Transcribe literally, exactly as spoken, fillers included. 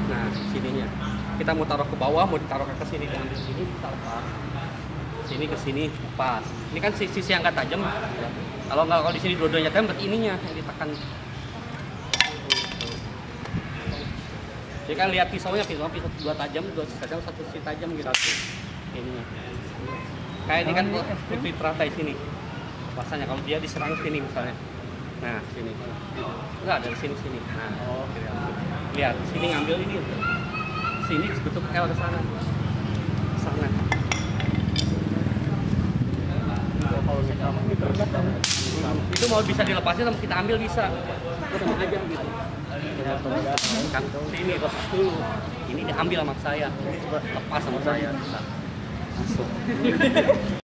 Nah, sininya. Kita mau taruh ke bawah, mau ditaruh ke sini, diambil sini, kita lepas. Sini ke sini lepas. Ini kan sisi yang nggak tajam. Kalau nggak kalau di sini dua-duanya tajam, berarti ininya yang ditekan. Jadi kan lihat pisaunya, pisau pisau dua tajam, dua tajam, satu sisi tajam gitu. Ininya. Kayak ini kan putih teratai sini. Pasanya kalau dia diserang sini misalnya. Nah, sini. Enggak, dari sini sini. Nah, oh, lihat, sini ngambil ini. Sini bentuk L ke sana. Ke sana. Itu mau bisa dilepasin sama kita ambil bisa. Sama aja gitu. Kan ini lepas dulu. Ini diambil sama saya. Lepas sama saya bisa. Masuk.